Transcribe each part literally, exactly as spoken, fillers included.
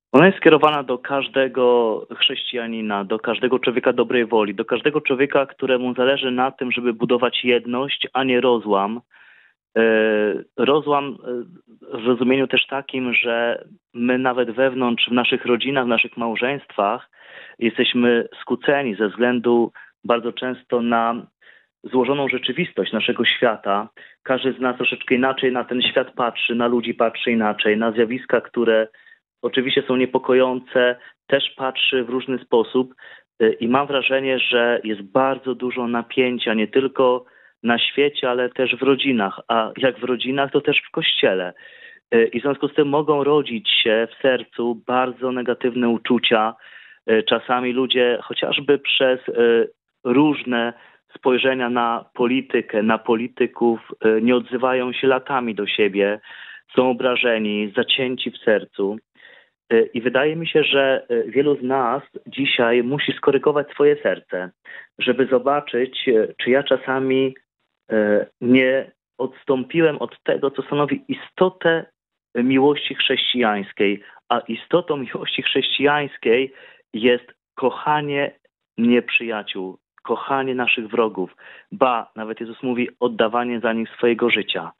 Ona jest skierowana do każdego chrześcijanina, do każdego człowieka dobrej woli, do każdego człowieka, któremu zależy na tym, żeby budować jedność, a nie rozłam. E, Rozłam e, w rozumieniu też takim, że my nawet wewnątrz, w naszych rodzinach, w naszych małżeństwach jesteśmy skłóceni ze względu bardzo często na złożoną rzeczywistość naszego świata. Każdy z nas troszeczkę inaczej na ten świat patrzy, na ludzi patrzy inaczej, na zjawiska, które oczywiście są niepokojące, też patrzy w różny sposób y, i mam wrażenie, że jest bardzo dużo napięcia, nie tylko na świecie, ale też w rodzinach, a jak w rodzinach, to też w Kościele. Y, I w związku z tym mogą rodzić się w sercu bardzo negatywne uczucia. Y, Czasami ludzie chociażby przez y, różne spojrzenia na politykę, na polityków y, nie odzywają się latami do siebie, są obrażeni, zacięci w sercu. I wydaje mi się, że wielu z nas dzisiaj musi skorygować swoje serce, żeby zobaczyć, czy ja czasami nie odstąpiłem od tego, co stanowi istotę miłości chrześcijańskiej. A istotą miłości chrześcijańskiej jest kochanie nieprzyjaciół, kochanie naszych wrogów. Ba, nawet Jezus mówi, oddawanie za nich swojego życia.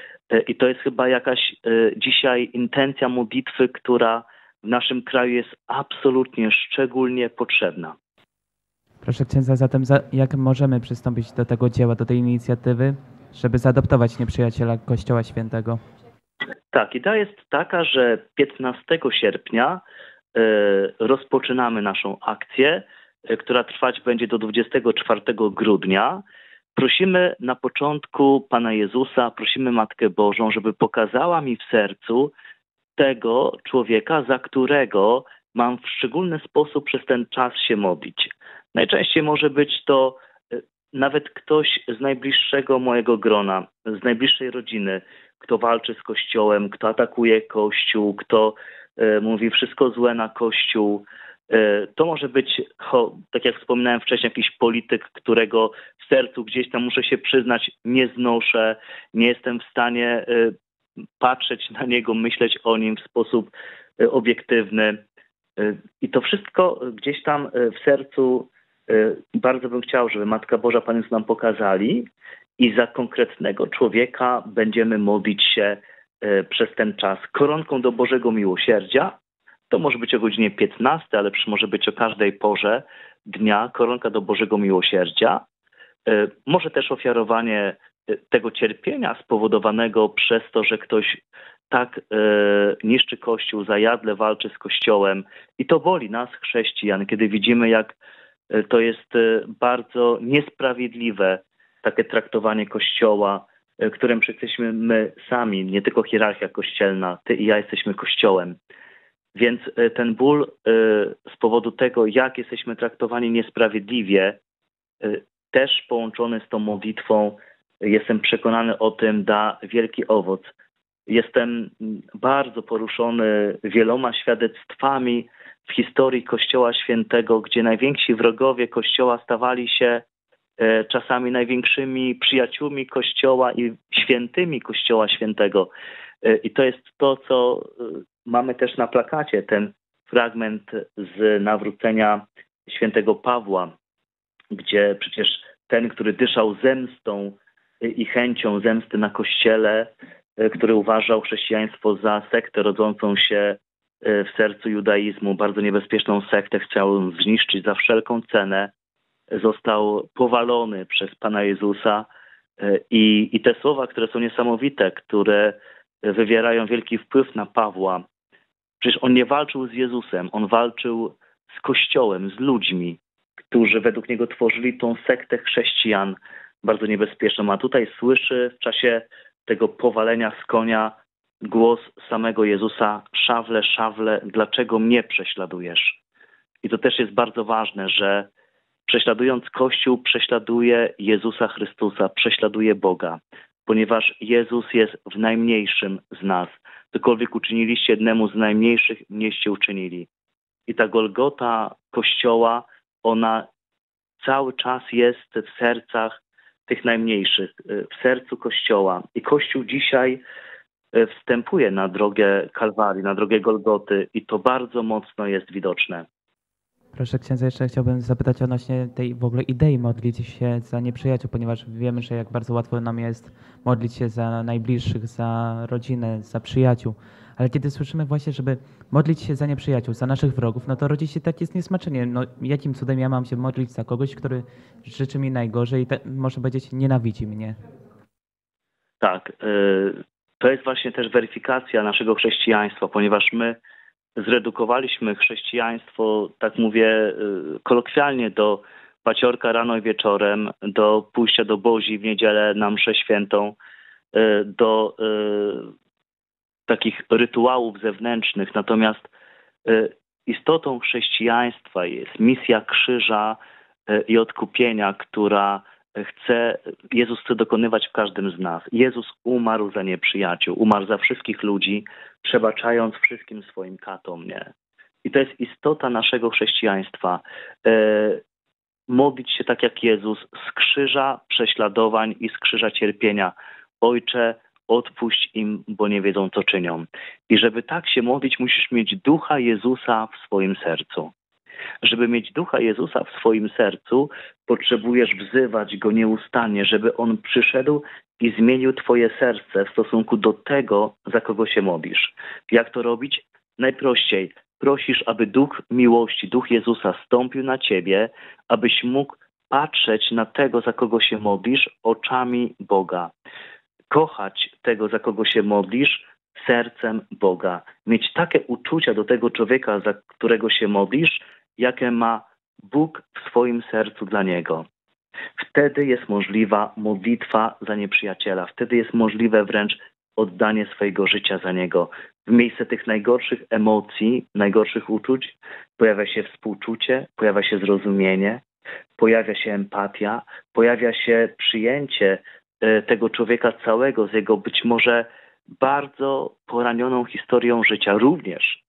I to jest chyba jakaś dzisiaj intencja modlitwy, która w naszym kraju jest absolutnie, szczególnie potrzebna. Proszę księdza, zatem za, jak możemy przystąpić do tego dzieła, do tej inicjatywy, żeby zaadoptować nieprzyjaciela Kościoła Świętego? Tak, idea jest taka, że piętnastego sierpnia y, rozpoczynamy naszą akcję, y, która trwać będzie do dwudziestego czwartego grudnia. Prosimy na początku Pana Jezusa, prosimy Matkę Bożą, żeby pokazała mi w sercu tego człowieka, za którego mam w szczególny sposób przez ten czas się modlić. Najczęściej może być to nawet ktoś z najbliższego mojego grona, z najbliższej rodziny, kto walczy z Kościołem, kto atakuje Kościół, kto e, mówi wszystko złe na Kościół. E, to może być, ho, tak jak wspominałem wcześniej, jakiś polityk, którego w sercu gdzieś tam, muszę się przyznać, nie znoszę, nie jestem w stanie e, patrzeć na niego, myśleć o nim w sposób e, obiektywny. E, I to wszystko gdzieś tam e, w sercu bardzo bym chciał, żeby Matka Boża, Pan Jezus nam pokazali i za konkretnego człowieka będziemy modlić się przez ten czas koronką do Bożego Miłosierdzia. To może być o godzinie piętnastej, ale może być o każdej porze dnia koronka do Bożego Miłosierdzia. Może też ofiarowanie tego cierpienia spowodowanego przez to, że ktoś tak niszczy Kościół, zajadle walczy z Kościołem i to boli nas, chrześcijan, kiedy widzimy, jak to jest bardzo niesprawiedliwe takie traktowanie Kościoła, którym przecież jesteśmy my sami, nie tylko hierarchia kościelna, ty i ja jesteśmy Kościołem. Więc ten ból z powodu tego, jak jesteśmy traktowani niesprawiedliwie, też połączony z tą modlitwą, jestem przekonany o tym, da wielki owoc. Jestem bardzo poruszony wieloma świadectwami w historii Kościoła Świętego, gdzie najwięksi wrogowie Kościoła stawali się e, czasami największymi przyjaciółmi Kościoła i świętymi Kościoła Świętego. E, I to jest to, co e, mamy też na plakacie, ten fragment z nawrócenia świętego Pawła, gdzie przecież ten, który dyszał zemstą i chęcią zemsty na Kościele, e, który uważał chrześcijaństwo za sektę rodzącą się w sercu judaizmu, bardzo niebezpieczną sektę, chciał ją zniszczyć za wszelką cenę, został powalony przez Pana Jezusa i, i te słowa, które są niesamowite, które wywierają wielki wpływ na Pawła. Przecież on nie walczył z Jezusem, on walczył z Kościołem, z ludźmi, którzy według niego tworzyli tą sektę chrześcijan bardzo niebezpieczną. A tutaj słyszy w czasie tego powalenia z konia głos samego Jezusa: Szawle, Szawle, dlaczego mnie prześladujesz? I to też jest bardzo ważne, że prześladując Kościół, prześladuje Jezusa Chrystusa, prześladuje Boga, ponieważ Jezus jest w najmniejszym z nas. Cokolwiek uczyniliście jednemu z najmniejszych, mnieście uczynili. I ta Golgota Kościoła, ona cały czas jest w sercach tych najmniejszych, w sercu Kościoła. I Kościół dzisiaj e, wstępuje na drogę Kalwarii, na drogę Golgoty i to bardzo mocno jest widoczne. Proszę księdza, jeszcze chciałbym zapytać odnośnie tej w ogóle idei modlić się za nieprzyjaciół, ponieważ wiemy, że jak bardzo łatwo nam jest modlić się za najbliższych, za rodzinę, za przyjaciół. Ale kiedy słyszymy właśnie, żeby modlić się za nieprzyjaciół, za naszych wrogów, no to rodzi się takie zniesmaczenie. No jakim cudem ja mam się modlić za kogoś, który życzy mi najgorzej i te, może powiedzieć nienawidzi mnie? Tak, y, to jest właśnie też weryfikacja naszego chrześcijaństwa, ponieważ my zredukowaliśmy chrześcijaństwo, tak mówię y, kolokwialnie, do paciorka rano i wieczorem, do pójścia do Bozi w niedzielę na mszę świętą, y, do y, takich rytuałów zewnętrznych. Natomiast y, istotą chrześcijaństwa jest misja krzyża y, i odkupienia, która chce, Jezus chce dokonywać w każdym z nas. Jezus umarł za nieprzyjaciół, umarł za wszystkich ludzi, przebaczając wszystkim swoim katom, nie? I to jest istota naszego chrześcijaństwa. E, modlić się tak jak Jezus z krzyża prześladowań i z krzyża cierpienia. Ojcze, odpuść im, bo nie wiedzą, co czynią. I żeby tak się modlić, musisz mieć ducha Jezusa w swoim sercu. Żeby mieć ducha Jezusa w swoim sercu, potrzebujesz wzywać Go nieustannie, żeby On przyszedł i zmienił twoje serce w stosunku do tego, za kogo się modlisz. Jak to robić? Najprościej. Prosisz, aby duch miłości, duch Jezusa stąpił na ciebie, abyś mógł patrzeć na tego, za kogo się modlisz, oczami Boga. Kochać tego, za kogo się modlisz, sercem Boga. Mieć takie uczucia do tego człowieka, za którego się modlisz, jakie ma Bóg w swoim sercu dla niego. Wtedy jest możliwa modlitwa za nieprzyjaciela. Wtedy jest możliwe wręcz oddanie swojego życia za niego. W miejsce tych najgorszych emocji, najgorszych uczuć pojawia się współczucie, pojawia się zrozumienie, pojawia się empatia, pojawia się przyjęcie tego człowieka całego z jego być może bardzo poranioną historią życia, również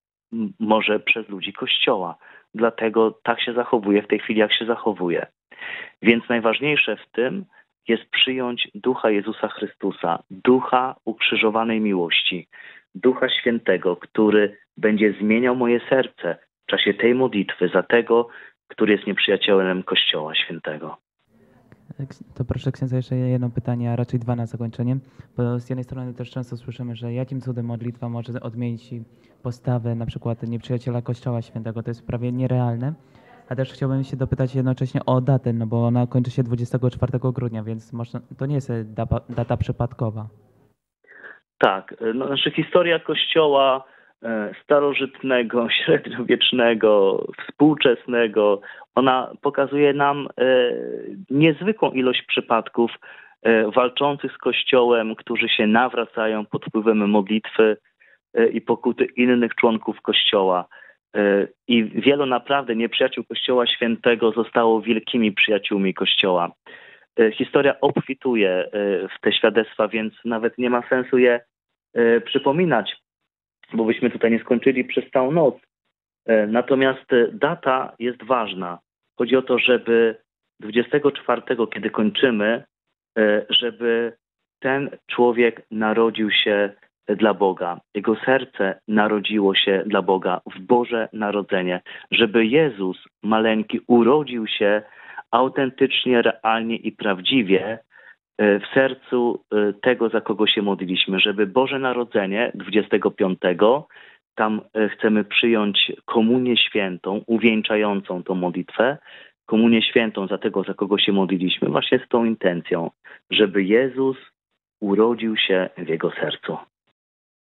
może przez ludzi Kościoła. Dlatego tak się zachowuje w tej chwili, jak się zachowuje. Więc najważniejsze w tym jest przyjąć ducha Jezusa Chrystusa, ducha ukrzyżowanej miłości, ducha świętego, który będzie zmieniał moje serce w czasie tej modlitwy za tego, który jest nieprzyjacielem Kościoła Świętego. To proszę księdza jeszcze jedno pytanie, a raczej dwa na zakończenie, bo z jednej strony też często słyszymy, że jakim cudem modlitwa może odmienić postawę na przykład nieprzyjaciela Kościoła Świętego. To jest prawie nierealne. A też chciałbym się dopytać jednocześnie o datę, no bo ona kończy się dwudziestego czwartego grudnia, więc można, to nie jest data, data przypadkowa. Tak, no, znaczy historia Kościoła starożytnego, średniowiecznego, współczesnego, ona pokazuje nam e, niezwykłą ilość przypadków e, walczących z Kościołem, którzy się nawracają pod wpływem modlitwy e, i pokuty innych członków Kościoła. E, I wielu naprawdę nieprzyjaciół Kościoła Świętego zostało wielkimi przyjaciółmi Kościoła. E, historia obfituje e, w te świadectwa, więc nawet nie ma sensu je e, przypominać, bo byśmy tutaj nie skończyli przez całą noc. Natomiast data jest ważna. Chodzi o to, żeby dwudziestego czwartego, kiedy kończymy, żeby ten człowiek narodził się dla Boga. Jego serce narodziło się dla Boga w Boże Narodzenie. Żeby Jezus maleńki urodził się autentycznie, realnie i prawdziwie w sercu tego, za kogo się modliliśmy, żeby Boże Narodzenie dwudziestego piątego, tam chcemy przyjąć komunię świętą, uwieńczającą tą modlitwę, komunię świętą za tego, za kogo się modliliśmy, właśnie z tą intencją, żeby Jezus urodził się w jego sercu.